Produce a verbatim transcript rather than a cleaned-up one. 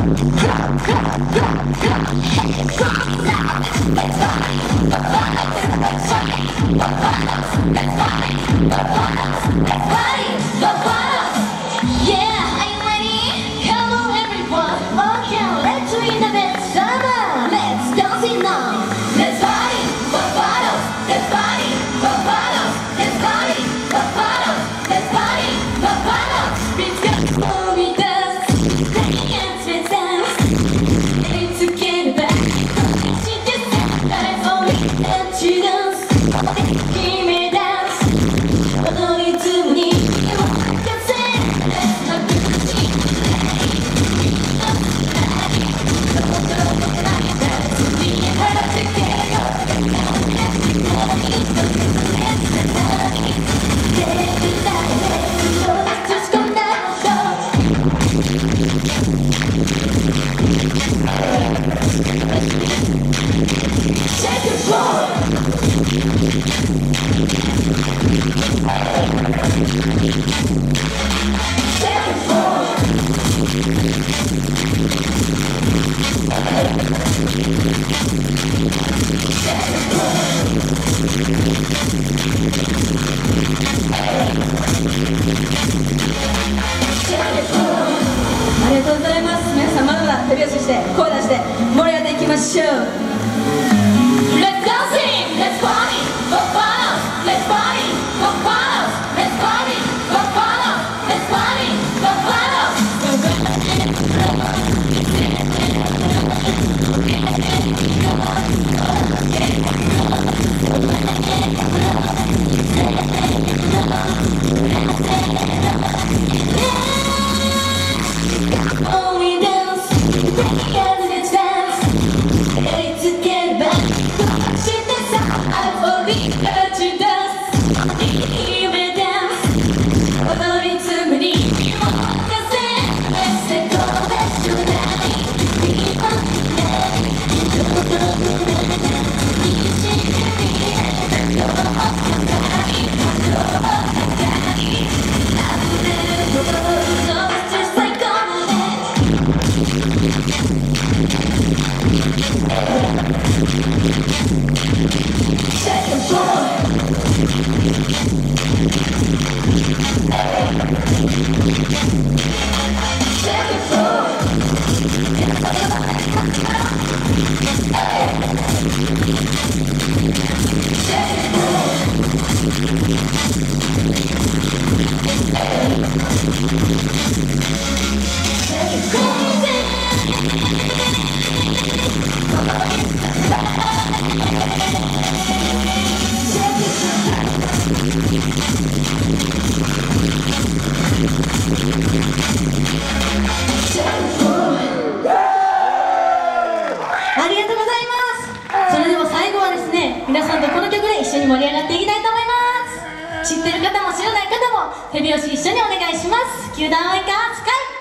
ありがとうございます。皆さんまだまだ手拍子して声出して盛り上げていきましょう。 Let's dancing, let's party, go bottles, let's party, go bottles, let's party, go bottles, let's party, go bottles. Oh, we dance, together let's dance, ready to get back. Shit, that's how I believe that you dance. You may dance, although it's a mini. Cause let's let go, let's do that. We want to let it go, go, go, go. You shake your feet, go off the body, go off the body. I'm a little girl, so it's just like all that. Second floor. Second floor. Secondありがとうございます。それでは最後はですね、皆さんとこの曲で一緒に盛り上がっていきたいと思います。知ってる方も知らない方も手拍子一緒にお願いします。球団応援歌スカイ。